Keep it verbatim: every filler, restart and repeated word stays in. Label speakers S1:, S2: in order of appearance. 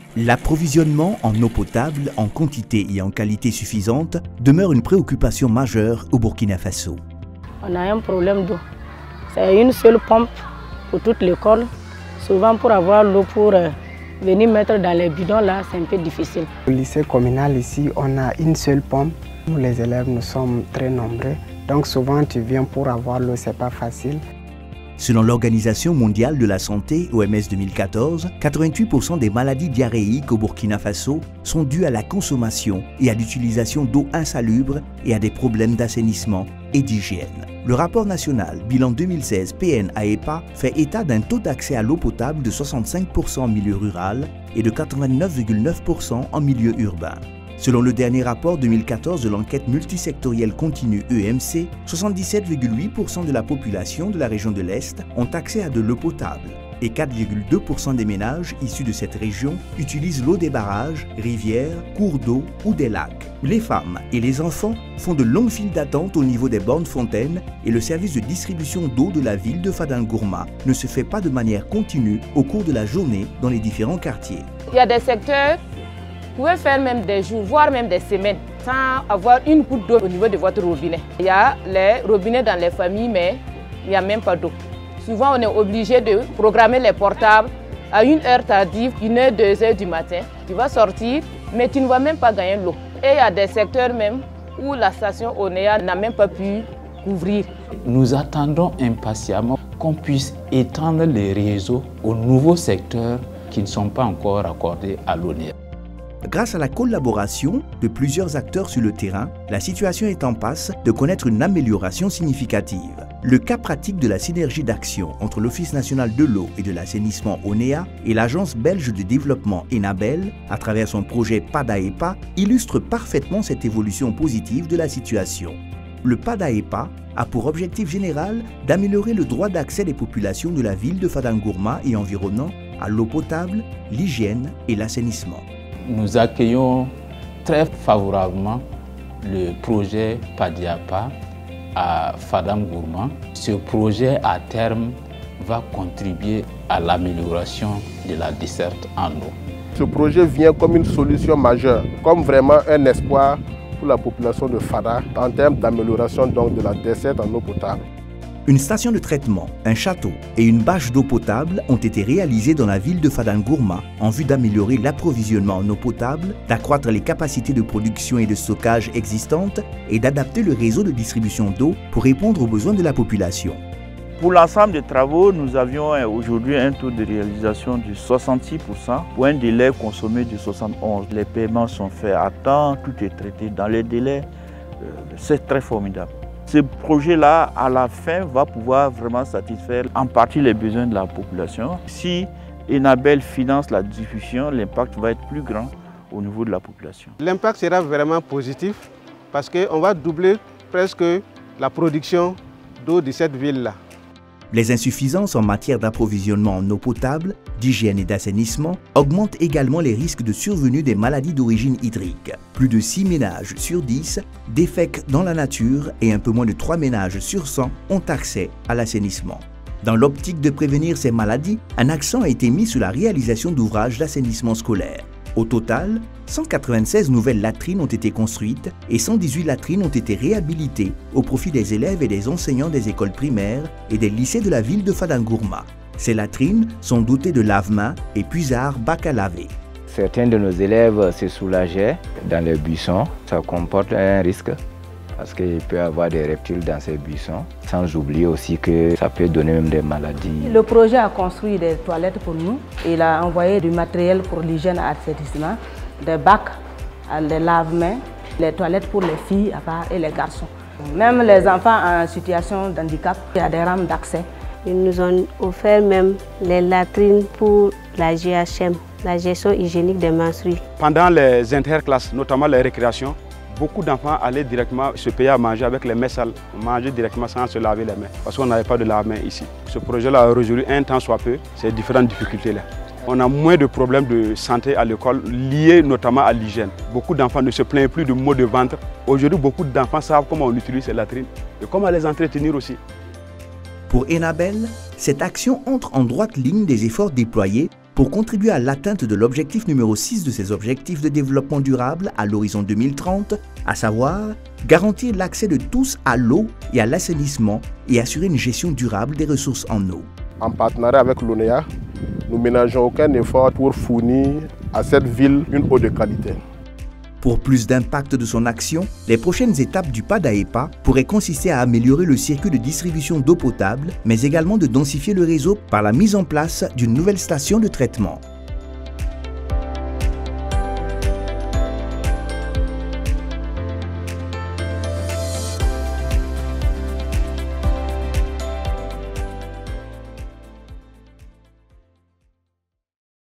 S1: L'approvisionnement en eau potable en quantité et en qualité suffisante demeure une préoccupation majeure au Burkina Faso.
S2: On a un problème d'eau. C'est une seule pompe pour toute l'école. Souvent pour avoir l'eau pour euh, venir mettre dans les bidons là, c'est un peu difficile.
S3: Au lycée communal ici, on a une seule pompe. Nous les élèves, nous sommes très nombreux. Donc souvent tu viens pour avoir l'eau, c'est pas facile.
S1: Selon l'Organisation mondiale de la santé, O M S deux mille quatorze, quatre-vingt-huit pour cent des maladies diarrhéiques au Burkina Faso sont dues à la consommation et à l'utilisation d'eau insalubre et à des problèmes d'assainissement et d'hygiène. Le rapport national bilan deux mille seize P N A E P A fait état d'un taux d'accès à l'eau potable de soixante-cinq pour cent en milieu rural et de quatre-vingt-neuf virgule neuf pour cent en milieu urbain. Selon le dernier rapport deux mille quatorze de l'enquête multisectorielle continue E M C, soixante-dix-sept virgule huit pour cent de la population de la région de l'Est ont accès à de l'eau potable et quatre virgule deux pour cent des ménages issus de cette région utilisent l'eau des barrages, rivières, cours d'eau ou des lacs. Les femmes et les enfants font de longues files d'attente au niveau des bornes fontaines et le service de distribution d'eau de la ville de Fadangurma ne se fait pas de manière continue au cours de la journée dans les différents quartiers.
S2: Il y a des secteurs vous pouvez faire même des jours, voire même des semaines, sans avoir une goutte d'eau au niveau de votre robinet. Il y a les robinets dans les familles, mais il n'y a même pas d'eau. Souvent, on est obligé de programmer les portables à une heure tardive, une heure, deux heures du matin. Tu vas sortir, mais tu ne vas même pas gagner l'eau. Et il y a des secteurs même où la station O N E A n'a même pas pu couvrir.
S4: Nous attendons impatiemment qu'on puisse étendre les réseaux aux nouveaux secteurs qui ne sont pas encore accordés à l'O N E A.
S1: Grâce à la collaboration de plusieurs acteurs sur le terrain, la situation est en passe de connaître une amélioration significative. Le cas pratique de la synergie d'action entre l'Office national de l'eau et de l'assainissement O N E A et l'Agence belge de développement Enabel, à travers son projet P A D A E P A, illustre parfaitement cette évolution positive de la situation. Le P A D A E P A a pour objectif général d'améliorer le droit d'accès des populations de la ville de Fadangurma et environnants à l'eau potable, l'hygiène et l'assainissement.
S4: Nous accueillons très favorablement le projet P A D A E P A à Fadangurma. Ce projet, à terme, va contribuer à l'amélioration de la desserte en eau.
S5: Ce projet vient comme une solution majeure, comme vraiment un espoir pour la population de Fada en termes d'amélioration donc de la desserte en eau potable.
S1: Une station de traitement, un château et une bâche d'eau potable ont été réalisés dans la ville de Fadangurma en vue d'améliorer l'approvisionnement en eau potable, d'accroître les capacités de production et de stockage existantes et d'adapter le réseau de distribution d'eau pour répondre aux besoins de la population.
S6: Pour l'ensemble des travaux, nous avions aujourd'hui un taux de réalisation de soixante-six pour cent pour un délai consommé de soixante et onze. Les paiements sont faits à temps, tout est traité dans les délais. C'est très formidable. Ce projet-là, à la fin, va pouvoir vraiment satisfaire en partie les besoins de la population. Si Enabel finance la diffusion, l'impact va être plus grand au niveau de la population.
S7: L'impact sera vraiment positif parce qu'on va doubler presque la production d'eau de cette ville-là.
S1: Les insuffisances en matière d'approvisionnement en eau potable, d'hygiène et d'assainissement augmentent également les risques de survenue des maladies d'origine hydrique. Plus de six ménages sur dix défèquent dans la nature et un peu moins de trois ménages sur cent ont accès à l'assainissement. Dans l'optique de prévenir ces maladies, un accent a été mis sur la réalisation d'ouvrages d'assainissement scolaire. Au total, cent quatre-vingt-seize nouvelles latrines ont été construites et cent dix-huit latrines ont été réhabilitées au profit des élèves et des enseignants des écoles primaires et des lycées de la ville de Fadangurma. Ces latrines sont dotées de lave-mains et puisards bacs à laver.
S8: Certains de nos élèves se soulageaient dans les buissons. Ça comporte un risque parce qu'il peut y avoir des reptiles dans ces buissons. Sans oublier aussi que ça peut donner même des maladies.
S2: Le projet a construit des toilettes pour nous. Il a envoyé du matériel pour l'hygiène et l'assainissement, des bacs, des lave-mains, les toilettes pour les filles à part et les garçons. Même les enfants en situation de handicap, il y a des rampes d'accès.
S9: Ils nous ont offert même les latrines pour la G H M, la gestion hygiénique des menstrues.
S7: Pendant les interclasses, notamment les récréations, beaucoup d'enfants allaient directement se payer à manger avec les mains sales, manger directement sans se laver les mains, parce qu'on n'avait pas de lave-mains ici. Ce projet-là a résolu un temps soit peu ces différentes difficultés-là. On a moins de problèmes de santé à l'école liés notamment à l'hygiène. Beaucoup d'enfants ne se plaignent plus de maux de ventre. Aujourd'hui, beaucoup d'enfants savent comment on utilise ces latrines et comment les entretenir aussi.
S1: Pour Enabel, cette action entre en droite ligne des efforts déployés pour contribuer à l'atteinte de l'objectif numéro six de ces objectifs de développement durable à l'horizon deux mille trente, à savoir garantir l'accès de tous à l'eau et à l'assainissement et assurer une gestion durable des ressources en eau.
S5: En partenariat avec l'O N E A, nous ne ménageons aucun effort pour fournir à cette ville une eau de qualité.
S1: Pour plus d'impact de son action, les prochaines étapes du PADAEPA pourraient consister à améliorer le circuit de distribution d'eau potable, mais également de densifier le réseau par la mise en place d'une nouvelle station de traitement.